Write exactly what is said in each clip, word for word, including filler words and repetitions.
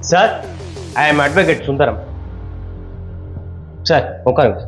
Sir, I am advocate Sundaram. Sir உட்காருங்க.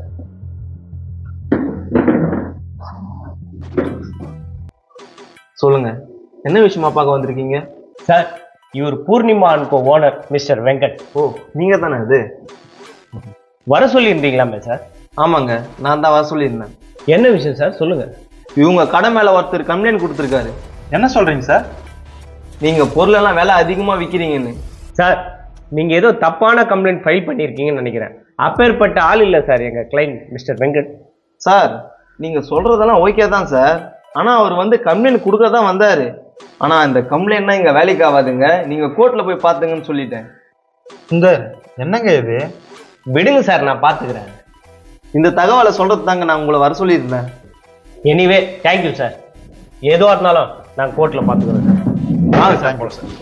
சொல்லுங்க, என்ன விஷயமா பார்க்க வந்திருக்கீங்க? சார், இவர் Poornima and co owner mister Venkat. Oh, நீங்க தானே இது? வர சொல்லியிருந்தீங்களாமே சார்? ஆமாங்க, நான் தான் வர சொல்லியிருந்தேன். என்ன விஷயம் சார், சொல்லுங்க. இவங்க கடை மேல ஒருத்தர் கம்ப்ளைண்ட் கொடுத்துருக்காரு. என்ன சொல்றீங்க சார்? நீங்க பொருளெல்லாம் விலை அதிகமா விற்கிறீங்கன்னு. சார், நீங்க ஏதோ தப்பான கம்ப்ளைண்ட் ஃபைல் பண்ணியிருக்கீங்கன்னு நினைக்கிறேன். அப்பேற்பட்ட ஆள் இல்லை சார் எங்க கிளைண்ட் மிஸ்டர் வெங்கட். சார், நீங்க சொல்றதெல்லாம் ஓகே தான் சார். ஆனா அவர் வந்து கம்ப்ளைண்ட் கொடுக்க தான் வந்தாரு. ஆனா இந்த கம்ப்ளைண்ட்னா இங்க வேலைக்கு ஆகாதுங்க, நீங்க கோர்ட்ல போய் பாத்துங்கன்னு சொல்லிட்டேன். சுந்தர், என்னங்க இது? விடுங்க சார், நான் பாத்துக்கிறேன். இந்த தகவலை சொல்றது தாங்க நான் உங்களை வர சொல்லியிருந்தேன். Anyway thank you sir. ஏதோ இருந்தாலும் நான் கோர்ட்ல பாத்துக்கிறேன் சார். வாங்க சார், போல சார்.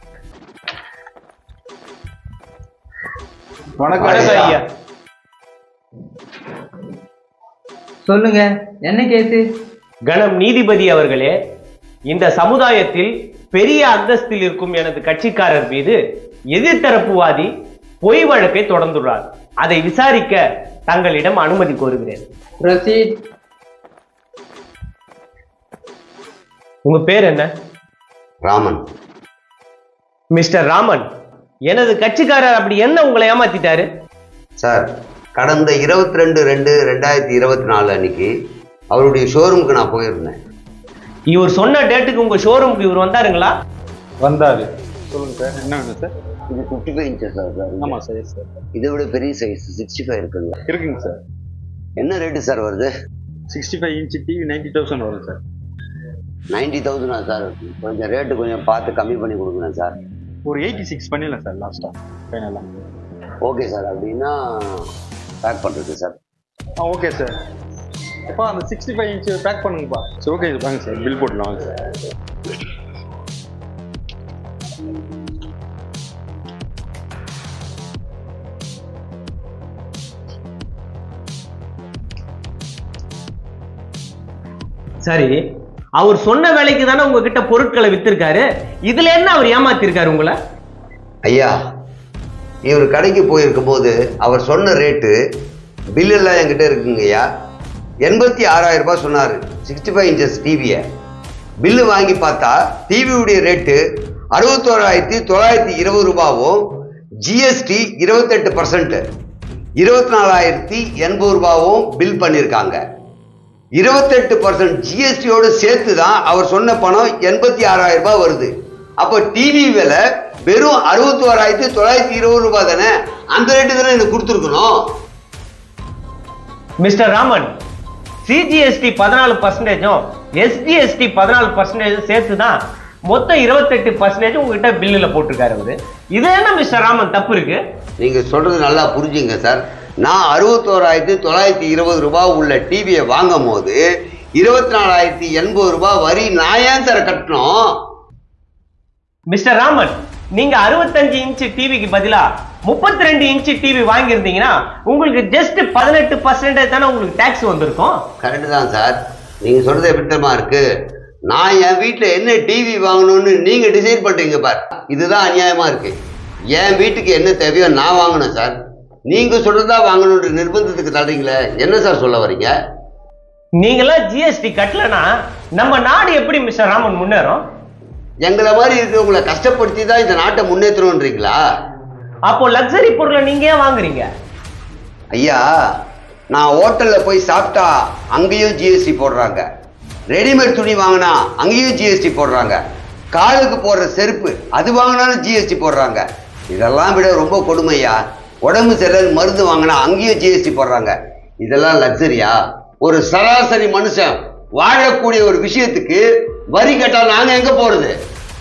வணக்கம் ஐயா. சொல்லுங்க, என்ன கேஸ்? கணம் நீதிபதி அவர்களே, இந்த சமுதாயத்தில் பெரிய அந்தஸ்தில் இருக்கும் எனது கட்சிக்காரர் மீது எதிர்த்தரப்புவாதி பொய் வழக்கை தொடர்ந்துள்ளார். அதை விசாரிக்க தங்களிடம் அனுமதி கோருகிறேன். ப்ரொசீட். உங்க பேர் என்ன? ராமன். மிஸ்டர் ராமன், எனது கட்சிக்காரர் அப்படி என்ன உங்களை ஏமாத்திட்டாரு? சார், கடந்த இருபத்தி ரெண்டு ரெண்டு ரெண்டாயிரத்தி இருபத்தி நாலு அன்னைக்கு அவருடைய ஷோரூமுக்கு நான் போயிருந்தேன். இவர் சொன்ன டேட்டுக்கு உங்க ஷோரூமுக்கு இவர் வந்தாருங்களா? வந்தாரு. சொல்லுங்க சார், என்ன வேணும் சார்? இது ஃபிஃப்டி ஃபைவ் இன்ச்சஸ் சார். ஆமா சார், எஸ் சார். இதை விட பெரிய சைஸ் சிக்ஸ்டி ஃபைவ் இருக்குங்களா? இருக்குங்க சார். என்ன ரேட்டு சார் வருது? Sixty five inch TV ninety thousand வரும் சார். நைன்டி தௌசண்டா சார்? கொஞ்சம் ரேட்டு கொஞ்சம் பார்த்து கம்மி பண்ணி கொடுக்குறேன் சார். ஒரு எயிட்டி சிக்ஸ் பண்ணிடலாம் சார் லாஸ்டா ஃபைனலாக. ஓகே சார், அப்படின்னா பேக் பண்ணுறது சார். ஆ ஓகே சார். அப்பா அந்த சிக்ஸ்டி ஃபைவ் இன்ச்சு பேக் பண்ணுங்கப்பா. சரி ஓகே வாங்க சார், பில் போட்டுலாம் வாங்க சார். சரி, அவர் சொன்ன வேலைக்கு தானே உங்ககிட்ட பொருட்களை வித்திருக்காரு. இதுல என்ன அவர் ஏமாத்திருக்காரு உங்களை? ஐயா, இவர் கடைக்கு போயிருக்கும் போது அவர் சொன்ன ரேட்டு பில் எல்லாம் என்கிட்ட இருக்குங்க ஐயா. எண்பத்தி ஆறாயிரம் ரூபாய் சொன்னார் சிக்ஸ்டி ஃபைவ் இன்ச்சஸ் டிவியை. பில்லு வாங்கி பார்த்தா டிவியுடைய ரேட்டு அறுபத்தோராயிரத்தி தொள்ளாயிரத்தி இருபது ரூபாவும் ஜிஎஸ்டி இருபத்தெட்டு பர்சன்ட் இருபத்தி நாலாயிரத்தி எண்பது ரூபாவும் பில் பண்ணியிருக்காங்க. இருபத்தெட்டு பர்சன்ட் ஜிஎஸ்டியோடு சேர்த்து தான் அவர் சொன்ன பணம் எண்பத்தி ஆறாயிரம் ரூபாய் வருது. அப்போ டிவி விலை வெறும் அறுபத்தி ஓராயிரத்தி தொள்ளாயிரத்தி இருபது ரூபாய் தானே. அந்த ரேட்டு தானே எனக்கு கொடுத்துருக்கணும். மிஸ்டர் ராமன், சிஜிஎஸ்டி பதினாலு பர்சன்டேஜும் எஸ்டிஎஸ்டி பதினாலு பர்சன்டேஜும் சேர்த்து தான் மொத்தம் இருபத்தெட்டு பர்சன்டேஜ் உங்ககிட்ட பில்லுல போட்டிருக்காரு அவரு. இது என்ன மிஸ்டர் ராமன் தப்பு இருக்கு? நீங்க சொல்றது நல்லா புரிஞ்சுங்க சார். நான் அறுபத்தோராயிரத்தி தொள்ளாயிரத்தி இருபது ரூபாய் உள்ள டிவியை வாங்கும் போது இருபத்தி நாலாயிரத்தி எண்பது ரூபாய் வரி நான் ஏன் சார் கட்டணும்? மிஸ்டர் ராமன், நீங்க அறுபத்தஞ்சு இன்ச்சு டிவிக்கு பதிலா முப்பத்தி ரெண்டு இன்ச்சு டிவி வாங்கியிருந்தீங்கன்னா உங்களுக்கு ஜஸ்ட் பதினெட்டு பர்சன்டேஜ் தானே உங்களுக்கு டாக்ஸ் வந்திருக்கும். கரெக்டு தான் சார். நீங்க சொல்றது எப்படிமா இருக்கு? நான் என் வீட்டில் என்ன டிவி வாங்கணும்னு நீங்க டிசைட் பண்றீங்க பார். இதுதான் அநியாயமா இருக்கு. என் வீட்டுக்கு என்ன தேவையோ நான் வாங்கணும் சார். நீங்க சொல்றதா வாங்கணுன்ற நிர்பந்தத்துக்கு தர்றீங்களே, என்ன சார் சொல்ல வரீங்க? நீங்களாம் ஜிஎஸ்டி கட்டலனா நம்ம நாடு எப்படி மிஸ்டர் ராமன் முன்னேறும்? எங்களை மாதிரி இருக்கிறவங்களை கஷ்டப்படுத்தி தான் இந்த நாட்டை முன்னேற்றணும்ன்றீங்களா? அப்போ லக்ஸரி பொருளை நீங்க ஏன் வாங்குறீங்க? ஐயா, நான் ஹோட்டல்ல போய் சாப்பிட்டா அங்கேயும் ஜிஎஸ்டி போடுறாங்க. ரெடிமேட் துணி வாங்கினா அங்கேயும் ஜிஎஸ்டி போடுறாங்க. காலுக்கு போடுற செருப்பு அது வாங்கினாலும் ஜிஎஸ்டி போடுறாங்க. இதெல்லாம் விட ரொம்ப கொடுமையா, உடம்பு சரியில்லை மருந்து வாங்கினா அங்கேயும் ஜிஎஸ்டி போடுறாங்க. இதெல்லாம் லக்ஸரியா? ஒரு சராசரி மனுஷன் வாழக்கூடிய ஒரு விஷயத்துக்கு வரி கட்டா நாங்க எங்க போறது?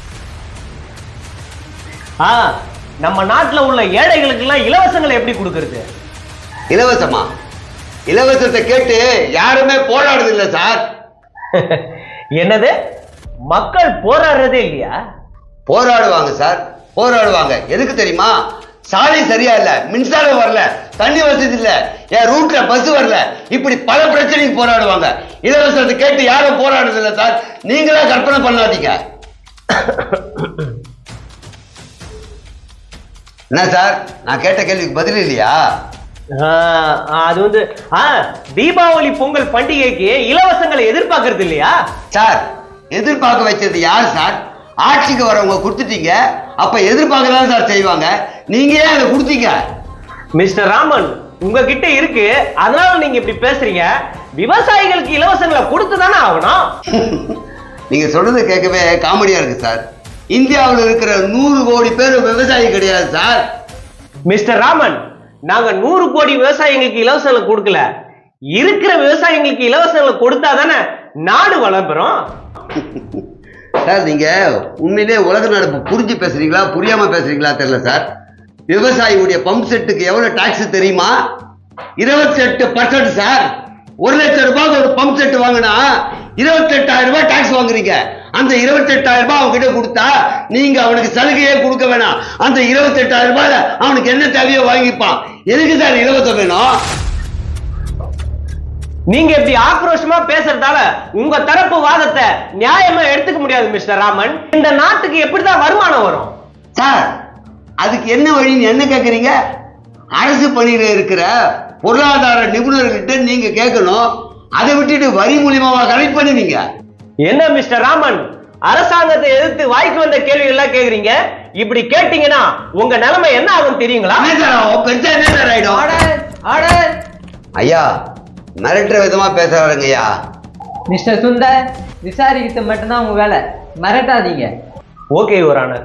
ஆ, நம்ம நாட்டுல உள்ள ஏழைகளுக்கு எல்லாம் இலவசங்களை எப்படி கொடுக்கறது? இலவசமா? இலவசத்தை கேட்டு யாருமே போராடுறது இல்லை சார். என்னது, மக்கள் போராடுறதே இல்லையா? போராடுவாங்க சார், போராடுவாங்க. எதுக்கு தெரியுமா? சாலை சரியா இல்ல, மின்சாரம் வரல, தண்ணி வசதி இல்ல, என் ரூட்ல பஸ் வரல, இப்படி பல பிரச்சனைக்கு போராடுவாங்க. இலவசத்தை கேட்டு யாரும் போராடுறது இல்லை சார். நீங்களா கற்பனை பண்ணாதீங்க. என்ன சார், நான் கேட்ட கேள்விக்கு பதில் இல்லையா? அது வந்து தீபாவளி பொங்கல் பண்டிகைக்கு இலவசங்களை எதிர்பார்க்கறது இல்லையா சார்? எதிர்பார்க்க வச்சது யார் சார்? ஆட்சிக்கு வரவங்க கொடுத்துட்டீங்க, அப்ப எதிர்பார்க்கதான் சார் செய்வாங்க. நீங்க ஏன் அதை கொடுத்தீங்க? மிஸ்டர் ராமன், உங்ககிட்ட இருக்கு, அதனால நீங்க இப்படி பேசுறீங்க. விவசாயிகளுக்கு இலவசங்களை கொடுத்துதானே ஆகணும். நீங்க சொல்றது கேட்கவே காமெடியா இருக்கு சார். இந்தியாவில் இருக்கிற நூறு கோடி பேர் விவசாயி கிடையாது சார். மிஸ்டர் ராமன், நாங்க நூறு கோடி விவசாயிகளுக்கு இலவசங்களை கொடுக்கல. இருக்கிற விவசாயிகளுக்கு இலவசங்களை கொடுத்தா தானே நாடு வளர்ப்புறோம். சார், நீங்க உண்மையிலே உலக நடப்பு புரிஞ்சு பேசுறீங்களா புரியாம பேசுறீங்களா தெரியல சார். விவசாயியுடைய பம்ப் செட்டுக்கு எவ்வளவு டாக்ஸ் தெரியுமா? இருபத்தி எட்டு பர்சன்ட் சார். ஒரு லட்சம் ரூபாய்க்கு ஒரு பம்ப் செட் வாங்கினா இருபத்தி எட்டாயிரம் ரூபாய் டாக்ஸ் வாங்குறீங்க. அந்த இருபத்தி எட்டாயிரம் ரூபாய் அவன்கிட்ட கொடுத்தா நீங்க அவனுக்கு சலுகையே கொடுக்க வேணாம். அந்த இருபத்தி எட்டாயிரம் ரூபாய் அவனுக்கு என்ன தேவையோ வாங்கிப்பான். எதுக்கு சார் இலவசம் வேணும்? நீங்க இப்படி ஆக்ரோஷமா பேசுறதால உங்க தரப்பு வாதத்தை நியாயமா எடுத்துக்க முடியாது மிஸ்டர் ராமன். இந்த நாட்டுக்கு எப்படிதான் வருமானம் வரும்? சார், அதுக்கு என்ன வழின்னு என்ன கேட்கறீங்க? அரசு பணியில இருக்கிற பொருளாதார நிபுணர்கிட்ட நீங்க கேட்கணும். அதை விட்டுட்டு வரி மூலியமா கலெக்ட் பண்ணுவீங்க. என்ன மிஸ்டர் ராமன், அரசாங்கத்தை எதிர்த்து வாய்க்கு வந்த கேள்வி எல்லாம் கேக்குறீங்க. இப்படி கேட்டீங்கன்னா உங்க நிலைமை என்ன ஆகும் தெரியுங்களா? ஐயா, மிரட்டுற விதமா பேசுறாருங்க ஐயா. மிஸ்டர் சுந்தர், விசாரிக்கிறது மட்டும்தான் உங்க வேலை, மிரட்டாதீங்க. Okay your honour.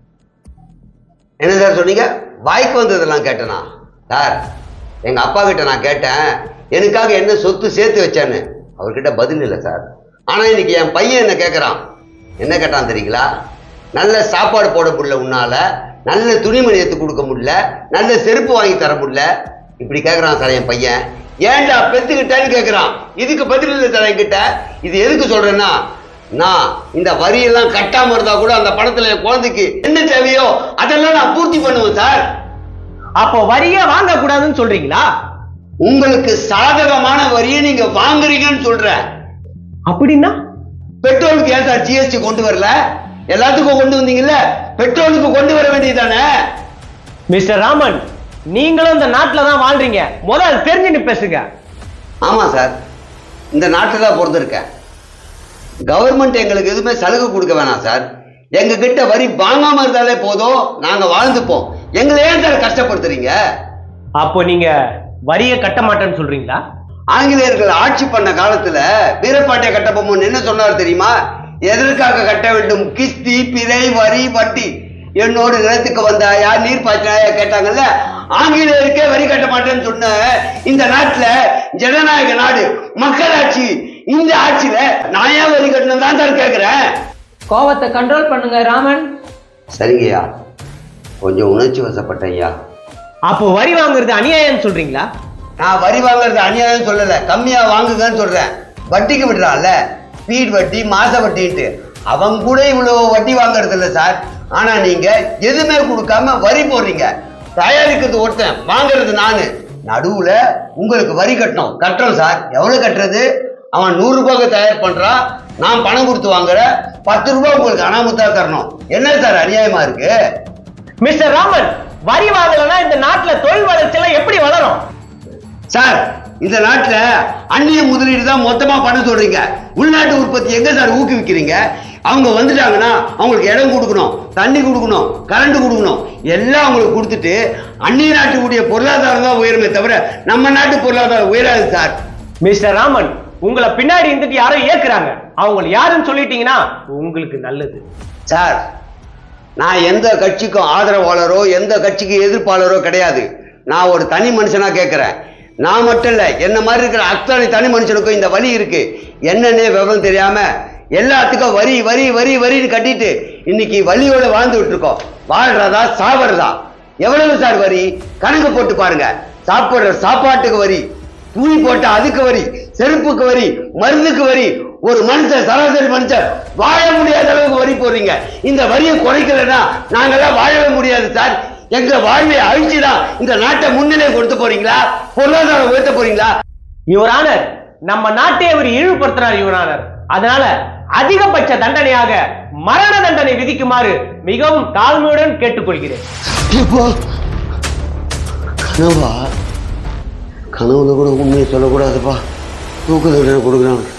என்ன சார் சொன்னீங்க? வாய்க்கு வந்ததெல்லாம் கேட்டனா? சார், எங்க அப்பா கிட்ட நான் கேட்டேன், எனக்காக என்ன சொத்து சேர்த்து வச்சான்னு. அவர்கிட்ட பதில் இல்லை சார். ஆனா இன்னைக்கு என் பையன் என்ன கேட்கறான். என்ன கேட்டான் தெரியுங்களா? நல்ல சாப்பாடு போட முடியல உன்னால, நல்ல துணிமணி எடுத்து கொடுக்க முடியல, நல்ல செருப்பு வாங்கி தர முடியல, இப்படி கேட்கறான் சார் என் பையன். ஏன்டா பெத்துக்கிட்டேன்னு கேட்கறான். இதுக்கு பதில் இல்லை சார் என்கிட்ட. இது எதுக்கு சொல்றேன்னா, நான் இந்த வரியெல்லாம் கட்டாம இருந்தா கூட அந்த பணத்துல என் குழந்தைக்கு என்ன தேவையோ அதெல்லாம் நான் பூர்த்தி பண்ணுவேன் சார். அப்போ வரியே வாங்க கூடாதுன்னு சொல்றீங்களா? உங்களுக்கு சாதகமான வரியை நீங்க வாங்குறீங்கன்னு சொல்றேன். அப்படின்னா பெட்ரோலுக்கு ஏன் சார் ஜிஎஸ்டி கொண்டு வரல? எல்லாத்துக்கும் கொண்டு வந்தீங்கல்ல, பெட்ரோலுக்கு கொண்டு வர வேண்டியதானே? மிஸ்டர் ராமன், நீங்களும் இந்த நாட்டுல தான் வாழ்றீங்க, முதல்ல தெரிஞ்சுன்னு பேசுங்க. ஆமா சார், இந்த நாட்டில் தான் பிறந்திருக்கேன். கவர்மெண்ட் எங்களுக்கு எதுவுமே சலுகை கொடுக்க வேணாம் சார். எங்க கிட்ட வரி வாங்காம இருந்தாலே போதும், நாங்க வாழ்ந்துப்போம். எங்களை ஏன் சார் கஷ்டப்படுத்துறீங்க? அப்போ நீங்க வரியை கட்ட மாட்டேன்னு சொல்றீங்களா? ஆங்கிலேயர்கள் ஆட்சி பண்ண காலத்துல வீரபாண்டிய கட்டபொம்மன் என்ன சொன்னார் தெரியுமா? எதற்காக கட்ட வேண்டும் கிஸ்தி பிறை வரி வட்டி, என்னோட நிலத்துக்கு வந்தாயா நீர் பாய்ச்சினாயா கேட்டாங்கல்ல. ஆங்கிலேயருக்கே வரி கட்ட மாட்டேன்னு சொன்ன இந்த நாட்டுல ஜனநாயக நாடு, மக்களாட்சி, இந்த ஆட்சியில நான் ஏன் வரி கட்டணும் தான் சார் கேட்கிறேன். கோபத்தை கண்ட்ரோல் பண்ணுங்க ராமன். சரிங்கய்யா, கொஞ்சம் உணர்ச்சி வசப்பட்டேன் ஐயா. அப்போ வரி வாங்குறது அநியாயம் சொல்றீங்களா? நான் வரி வாங்குறது அநியாயம் சொல்லல, கம்மியா வாங்குங்கன்னு சொல்றேன். வட்டிக்கு விடுறான்ல, ஸ்பீட் வட்டி மாச வட்டின்ட்டு, அவங்க கூட இவ்வளவு வட்டி வாங்குறது இல்லை சார். ஆனா நீங்க எதுவுமே கொடுக்காம வரி போடுறீங்க. தயாரிக்கிறது ஒருத்தன், வாங்குறது நானு. நடுவுல உங்களுக்கு வரி கட்டணும். கட்டுறோம் சார். எவ்வளவு கட்டுறது? அவன் நூறு ரூபாய்க்கு தயார் பண்றான், நான் பணம் கொடுத்து வாங்குற பத்து ரூபாய் உங்களுக்கு அனாமத்தா தரணும். என்ன சார் அநியாயமா இருக்கு? மிஸ்டர் ராமன், வரி வாங்கலன்னா இந்த நாட்டுல தொழில் வளர்ச்சி எல்லாம் எப்படி வளரும்? சார், இந்த நாட்டுல அந்நிய முதலீடு தான் மொத்தமா பண்ண சொல்றீங்க. உள்நாட்டு உற்பத்தி எங்க சார் ஊக்குவிக்கிறீங்க? அவங்க வந்துட்டாங்கன்னா அவங்களுக்கு இடம் கொடுக்கணும், தண்ணி கொடுக்கணும், கரண்ட் கொடுக்கணும், எல்லாம் அவங்களுக்கு கொடுத்துட்டு அந்நிய நாட்டுக்குரிய பொருளாதாரம் தான் உயருமே தவிர நம்ம நாட்டு பொருளாதாரம் உயராது சார். மிஸ்டர் ராமன், உங்களை பின்னாடி இருந்துட்டு யாரோ ஏக்குறாங்க, அவங்களை யாருன்னு சொல்லிட்டீங்கன்னா உங்களுக்கு நல்லது. சார், நான் எந்த கட்சிக்கும் ஆதரவாளரோ எந்த கட்சிக்கு எதிர்ப்பாளரோ கிடையாது. நான் ஒரு தனி மனுஷனா கேட்கிறேன். நான் மட்டும் இல்ல, என்ன மாதிரி இருக்கிற அத்தனை தனி மனுஷனுக்கும் இந்த வலி இருக்கு. என்னன்னே விவரம் தெரியாம எல்லாத்துக்கும் வரி வரி வரி வரின்னு கட்டிட்டு இன்னைக்கு வலியோட வாழ்ந்துட்டு இருக்கோம். வாழ்றதா சாவறதா? எவ்வளவு சார் வரி? கணக்கு போட்டு பாருங்க. சாப்பிடுற சாப்பாட்டுக்கு வரி, துணி போட்ட அதுக்கு வரி, செருப்புக்கு வரி, மருந்துக்கு வரி. ஒரு மனுஷன், சராசரி மனுஷன் வாழ முடியாத அளவுக்கு வரி போடுறீங்க. இந்த வரியை குறைக்கலன்னா நாங்கெல்லாம் வாழவே முடியாது சார். எங்க வாழ்வை அழிச்சுதான் இந்த நாட்டை முன்னிலை கொடுத்து போறீங்களா? பொருளாதாரம் உயர்த்த போறீங்களா? யுவர் ஆனர், நம்ம நாட்டை அவர் இழிவுபடுத்துறார் யுவர் ஆனர். அதனால அதிகபட்ச தண்டனையாக மரண தண்டனை விதிக்குமாறு மிகவும் தாழ்மையுடன் கேட்டுக்கொள்கிறேன். கனவா கனவுல கூட உண்மையை சொல்லக்கூடாதுப்பா. தூக்கு தண்டனை கொடுக்குறாங்க.